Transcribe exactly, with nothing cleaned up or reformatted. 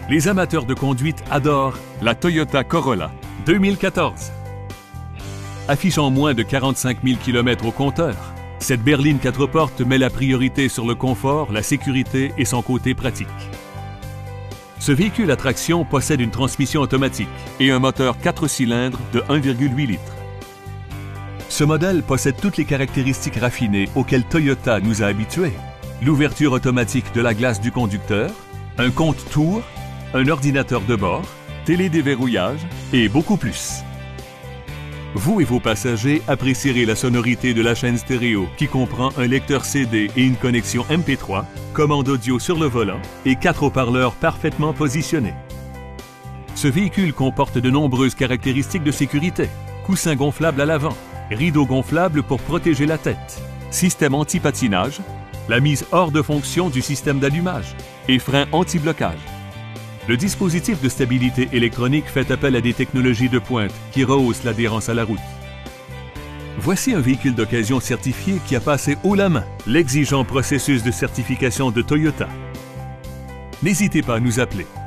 Les amateurs de conduite adorent la Toyota Corolla deux mille quatorze. Affichant moins de quarante-cinq mille kilomètres au compteur, cette berline quatre portes met la priorité sur le confort, la sécurité et son côté pratique. Ce véhicule à traction possède une transmission automatique et un moteur quatre cylindres de un virgule huit litres. Ce modèle possède toutes les caractéristiques raffinées auxquelles Toyota nous a habitués. L'ouverture automatique de la glace du conducteur, un compte-tours, un ordinateur de bord, télédéverrouillage et beaucoup plus. Vous et vos passagers apprécierez la sonorité de la chaîne stéréo qui comprend un lecteur C D et une connexion M P trois, commande audio sur le volant et quatre haut-parleurs parfaitement positionnés. Ce véhicule comporte de nombreuses caractéristiques de sécurité. Coussin gonflable à l'avant, rideau gonflable pour protéger la tête, système anti-patinage, la mise hors de fonction du système d'allumage et frein anti-blocage. Le dispositif de stabilité électronique fait appel à des technologies de pointe qui rehaussent l'adhérence à la route. Voici un véhicule d'occasion certifié qui a passé haut la main l'exigeant processus de certification de Toyota. N'hésitez pas à nous appeler.